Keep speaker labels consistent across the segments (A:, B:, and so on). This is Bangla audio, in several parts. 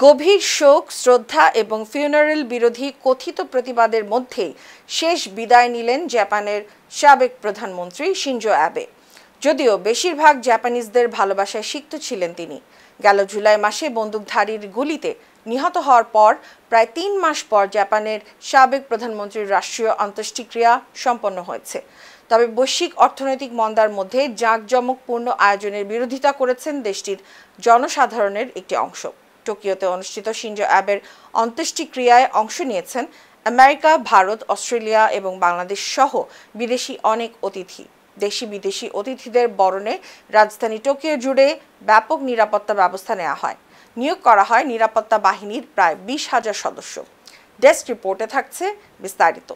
A: গভীর শোক, শ্রদ্ধা এবং ফিউনারেল বিরোধী কথিত প্রতিবাদের মধ্যেই শেষ বিদায় নিলেন জাপানের সাবেক প্রধানমন্ত্রী শিনজো অ্যাবে। যদিও বেশিরভাগ জাপানিজদের ভালোবাসায় সিক্ত ছিলেন তিনি। গেল জুলাই মাসে বন্দুকধারীর গুলিতে নিহত হওয়ার পর প্রায় ৩ মাস পর জাপানের সাবেক প্রধানমন্ত্রীর রাষ্ট্রীয় অন্ত্যেষ্টিক্রিয়া সম্পন্ন হয়েছে। তবে বৈশ্বিক অর্থনৈতিক মন্দার মধ্যে জাঁকজমকপূর্ণ আয়োজনের বিরোধিতা করেছেন দেশটির জনসাধারণের একটি অংশ। টোকিওতে অনুষ্ঠিত শিনজো অ্যাবের অন্ত্যেষ্টিক্রিয়ায় অংশ নিয়েছেন আমেরিকা, ভারত, অস্ট্রেলিয়া এবং বাংলাদেশ সহ বিদেশি অনেক অতিথি। দেশি বিদেশি অতিথিদের বরণে রাজধানী টোকিও জুড়ে ব্যাপক নিরাপত্তা ব্যবস্থা নেওয়া হয়। নিয়োগ করা হয় নিরাপত্তা বাহিনীর প্রায় 20,000 সদস্য। ডেস্ক রিপোর্টে থাকছে বিস্তারিত।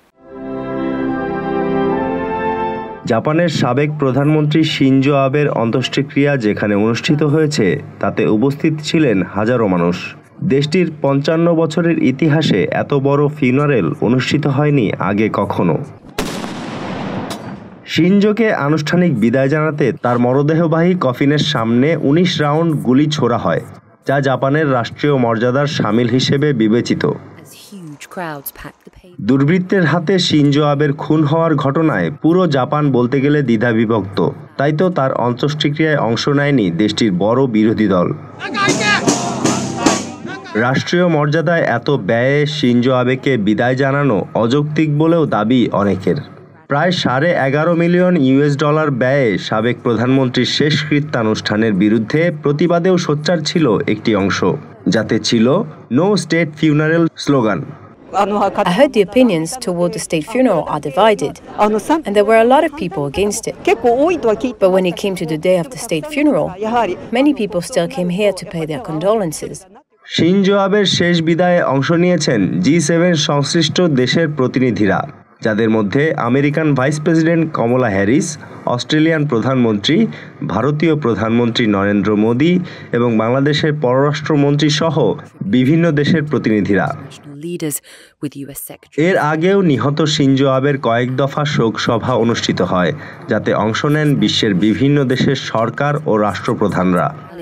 B: জাপানের সাবেক প্রধানমন্ত্রী শিনজো আবের অন্ত্যেষ্টিক্রিয়া যেখানে অনুষ্ঠিত হয়েছে তাতে উপস্থিত ছিলেন হাজারো মানুষ। দেশটির 55 বছরের ইতিহাসে এত বড় ফিউনারেল অনুষ্ঠিত হয়নি আগে কখনো। শিনজোকে আনুষ্ঠানিক বিদায় জানাতে তার মরদেহবাহী কফিনের সামনে 19 রাউন্ড গুলি ছোড়া হয়, যা জাপানের রাষ্ট্রীয় মর্যাদার শামিল হিসেবে বিবেচিত। দুর্বৃত্তের হাতে শিনজো আবের খুন হওয়ার ঘটনায় পুরো জাপান বলতে গেলে দ্বিধাবিভক্ত। তাই তো তার অন্ত্যেষ্টিক্রিয়ায় অংশ নেয়নি দেশটির বড় বিরোধী দল। রাষ্ট্রীয় মর্যাদায় এত ব্যয়ে শিনজো আবেকে বিদায় জানানো অযৌক্তিক বলেও দাবি অনেকের। প্রায় $11.5 মিলিয়ন ব্যয়ে সাবেক প্রধানমন্ত্রীর শেষকৃত্যানুষ্ঠানের বিরুদ্ধে প্রতিবাদেও সোচ্চার ছিল একটি অংশ, যাতে ছিল no state funeral slogan.
C: I heard the opinions toward the state funeral are divided, and there were a lot of people against it. But when it came to the day of the state funeral, many people still came here to pay their condolences.
B: Shinzo আবের শেষ বিদায়ে অংশ নিয়েছেন G7 সংশ্লিষ্ট দেশের প্রতিনিধিরা, যাদের মধ্যে American vice president Kamala Harris, Australian প্রধানমন্ত্রী, ভারতীয় প্রধানমন্ত্রী নরেন্দ্র মোদী এবং বাংলাদেশের পররাষ্ট্রমন্ত্রী সহ বিভিন্ন দেশের প্রতিনিধিরা। এর আগেও নিহত শিনজো আবের কয়েক দফা শোক সভা অনুষ্ঠিত হয়, যাতে অংশ নেন বিশ্বের বিভিন্ন দেশের সরকার ও রাষ্ট্রপ্রধানরা।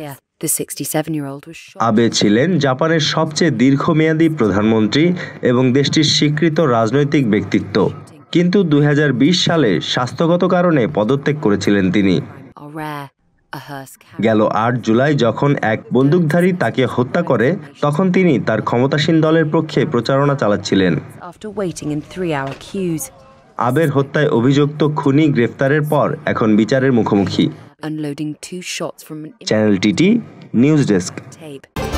B: আবে ছিলেন জাপানের সবচেয়ে দীর্ঘমেয়াদী প্রধানমন্ত্রী এবং দেশটির স্বীকৃত রাজনৈতিক ব্যক্তিত্ব, কিন্তু 2020 সালে স্বাস্থ্যগত কারণে পদত্যাগ করেছিলেন তিনি। গেল 8 জুলাই যখন এক বন্দুকধারী তাকে হত্যা করে, তখন তিনি তার ক্ষমতাসীন দলের পক্ষে প্রচারণা চালাচ্ছিলেন। আবের হত্যায় অভিযুক্ত খুনি গ্রেফতারের পর এখন বিচারের মুখোমুখি। Channel TT news desk.